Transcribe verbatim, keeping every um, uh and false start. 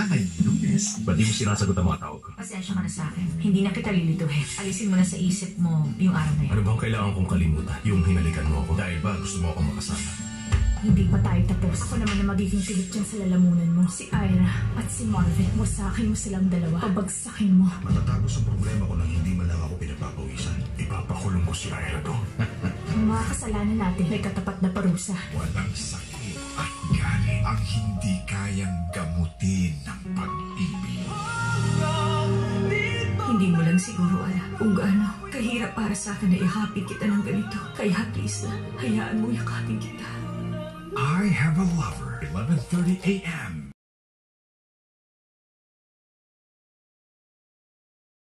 ay Lunes. Ba't di mo sinasagot ang mga tawag ko? Pasensya ka na sa akin. Hindi na kita lilituhin. Alisin mo na sa isip mo yung araw na Ano yan. bang kailangan kong kalimutan? Yung hinalikan mo ako. Dahil ba gusto mo akong makasama? Hindi pa tayo tapos. Ako naman na magiging pilit dyan sa lalamunan mo. Si Ira at si Marvin. Wasakin mo silang dalawa. Pabagsakin mo. Matatapos ang problema ko nang hindi man lang ako pinagpapawisan. Ipapakulong ko si Ira to. Ang mga kasalanan natin may katapat na parusa. Walang sakit at galit ang hindi kayang gamutin ng pag-ibig. Hindi mo lang siguro alam kung gaano kahirap para sa akin na ihapin kita ng ganito. Kaya please na, hayaan mo yakapin kita. I Have a Lover, eleven thirty a m